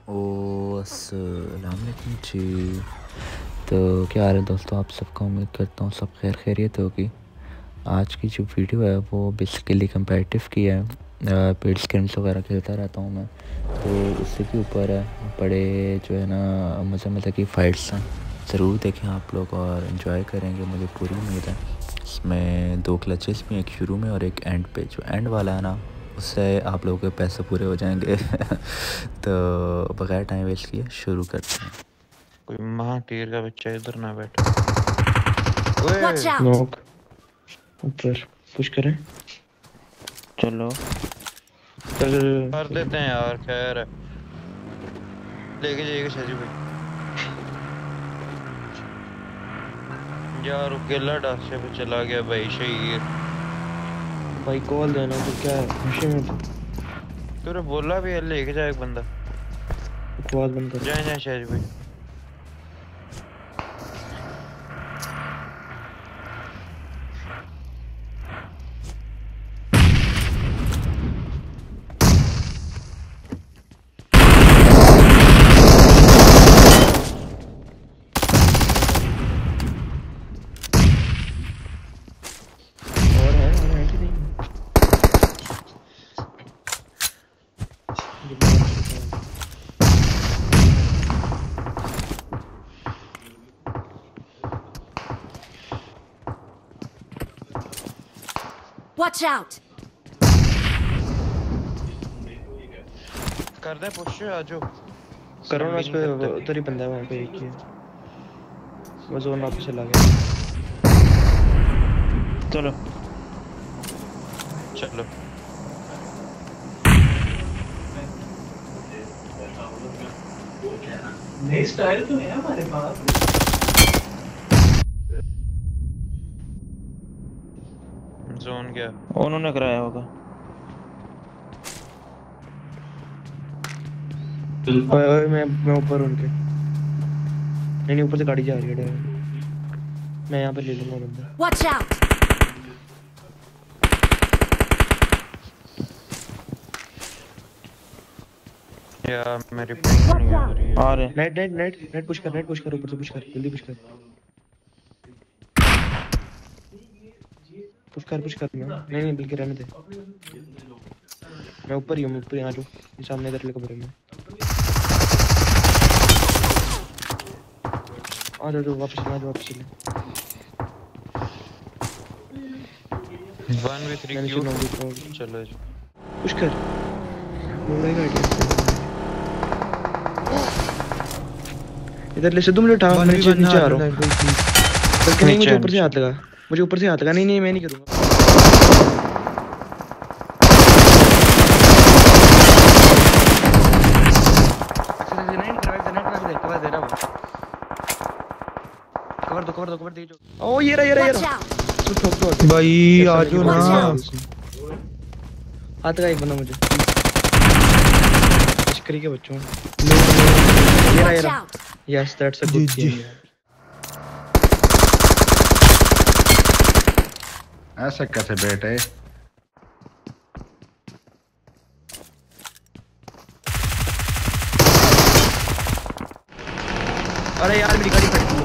अस्सलाम वालेकुम जी। तो क्या हाल है दोस्तों, आप सबका उम्मीद करता हूँ सब खैरियत होगी। आज की जो वीडियो है वो बेसिकली कंपेटिटिव की है। पेड स्क्रिम्स वगैरह खेलता रहता हूँ मैं, तो उससे के ऊपर है बड़े जो है ना मज़े की फ़ाइट्स हैं। ज़रूर देखें आप लोग और इन्जॉय करेंगे, मुझे पूरी उम्मीद है। इसमें 2 क्लचेस भी, एक शुरू में और एक एंड पे। जो एंड वाला है ना, उससे आप लोगों के पैसे पूरे हो जाएंगे। तो बगैर टाइम वेस्ट किए शुरू करते हैं। कोई मां टीर का बच्चा इधर ना बैठ। नॉक ऊपर पुश करें। चलो चल कर देते हैं यार, खैर है लेके जाइएगा शाजी भाई। यार अकेला डांसे पे चला गया भाई शहीर। भाई कॉल देना तो क्या है नशे में तूने बोला भी है लेके जाए एक बंदा। कॉल बंद कर। जाए शाजी भाई। Watch out! कर दे पुश आजो। करो ना, उस पे उधर ही बंदा है वहां पे एक ही है। वो जोन वापस चला गया। चलो चलो नई स्टाइल तो है हमारे पास। जोन क्या उन्होंने कराया होगा। ओए मैं ऊपर उनके नहीं ऊपर से गाड़ी जा रही है डायरेक्ट। मैं यहाँ पे ले लूंगा बंदा। Watch out! यार मेरी पिंग नहीं आ रही है। आ रहे नेट पुश कर ऊपर से पुश कर जल्दी पुश कर नहीं बल्कि रहने दे। मैं ऊपर ही हूँ आ जाओ। ये सामने इधर लेकर बढ़ेंगे। आ जाओ वापस चले। 1v3 क्यों? चलो जी पुश कर। इधर ले सिद्धू मुझे उठा। नीचे आ रहा हूँ। बल्कि नहीं मुझे ऊपर से हाथ लगा। नहीं मैं नहीं करूँगा। कवर दे जो। ओ ये रहा भाई आजो ना। हाथ का एक बंदा मुझे लश्करी के बच्चों। ये रहा। Yes that's a good game. ऐसा कैसे बेटे? अरे यार मेरी गाड़ी फट गई।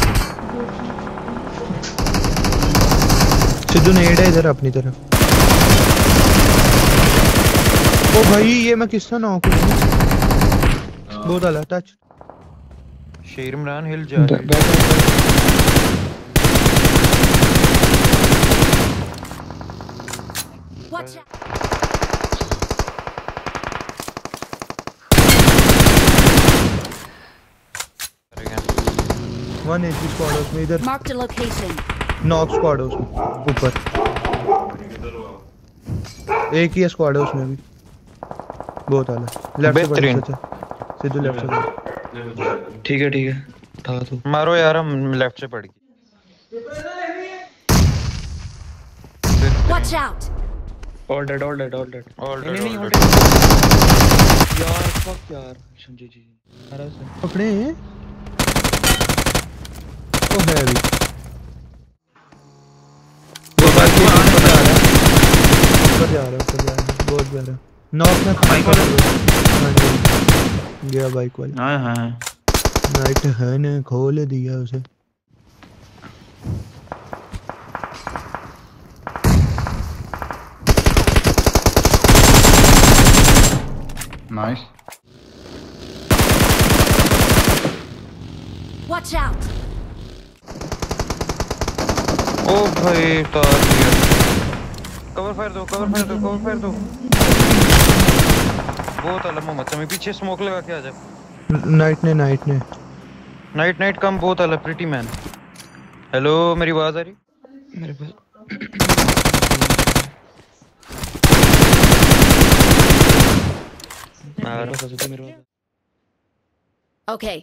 सिद्धू नेड है इधर अपनी तरफ। ओ भाई ये मैं किसका नॉक हूं? बहुत आला टच। शेर इमरान हिल जा रहा है। Watch out! One H squad उसमें इधर। Marked a location. Knock squad है उसमें ऊपर। एक ही स्क्वाड है उसमें भी। बहुत आला। लेफ्ट से सिद्धू लेफ्ट से। ठीक है था तो मारो यार, हम लेफ्ट से पड़ गए। Watch out! ऑल डेड नहीं यार फक यार संजय जी अरे अपने ओ है अभी ऊपर जा रहा है बहुत प्यारा नॉक में गया बाइक वाला। हाँ हाँ नाइट है ने खोल दिया उसे। नाइस। Watch out! ओ भाई तार दिया। कवर फायर दो, कवर फायर दो, कवर फायर दो। बहुत अलग मोहम्मद तुम्हें पीछे स्मोक लगा के आ जा। नाइट ने नाइट कम बहुत अलग प्रीटी मैन। हेलो मेरी आवाज आ रही? मेरे पास मेरे पास Okay.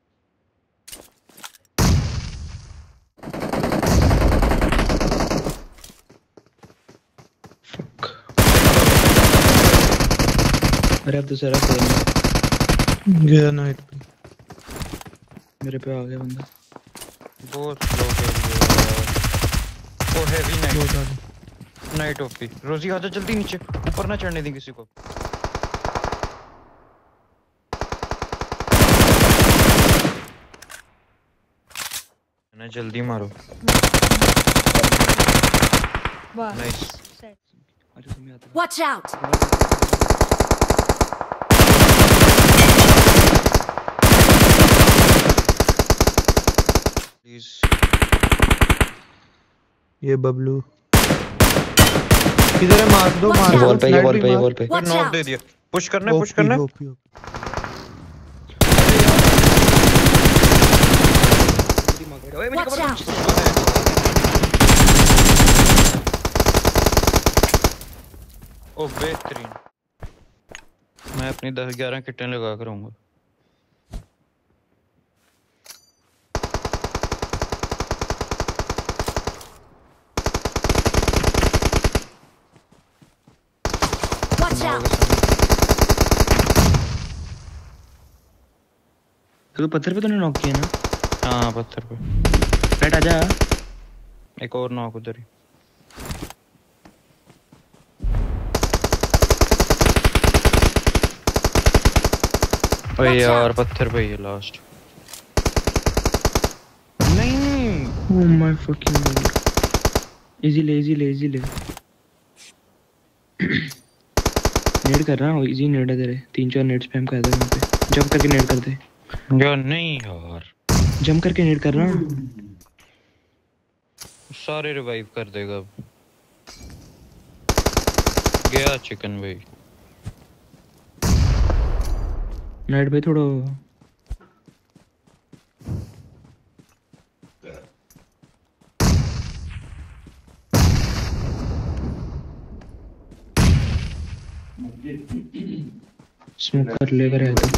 अरे अब दूसरा खेल गया नाइट पे। मेरे पे आ गया बंदा। बहुत स्लो खेल रहा है। Oh heavy knight OP. Rosie आजा जल्दी नीचे, ऊपर ना चढ़ने दी किसी को। ना जल्दी मारो। नाइस। Watch out! प्लीज ये बबलू किधर है? मार दो मार दो। वॉल पे Snipe वॉल भी पे मार। वॉल पे। Watch knock out! दे दिया। पुश करना है, पुश करना है। ओपी। Watch out! ओ बेहतरीन। मैं अपनी 10-11 किटें लगा कर आऊंगा। Watch out! तो पत्थर पे तूने नॉक किया ना? हाँ पत्थर पे। राइट आजा। एक और नॉक उधर ही। ओए यार पत्थर पे ही है लास्ट। नहीं oh my fucking god. Easy ले नेड कर रहा हूँ। इजी नेड है तेरे। 3-4 नेड स्पैम कर दे वहां पे। जंप करके नेड कर दे। यार नहीं यार। जंप करके नेड कर रहा हूँ। सारे रिवाइव कर देगा अब। गया चिकन भाई। नाइट भाई थोड़ा स्मोक कर लेकर है तो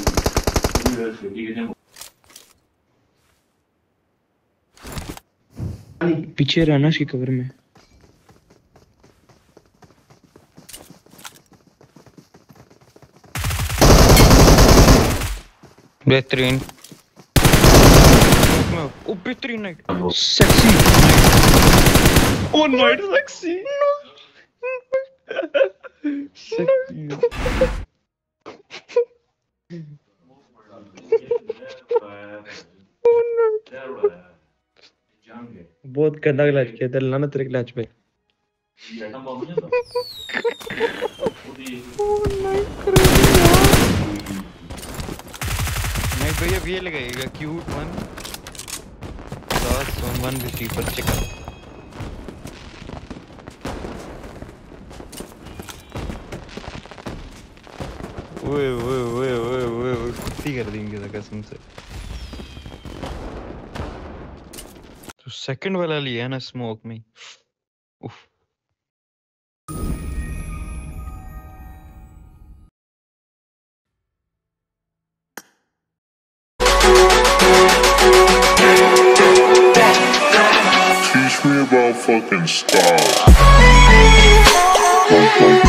पीछे रहना उसकी कवर में। बेहतरीन। ओ बेहतरीन नाइट। सेक्सी। ओ नाइट सेक्सी। बहुत गंदा क्लच किया तेरे लाना तेरे क्लच पे। नाइट भाई अब ये लगाएगा cute one. Last one receiver chicken. ओए कुत्ती कर देंगे कसम से। तो सेकंड वाला लिया है ना स्मोक में। उफ। Teach me about fucking style.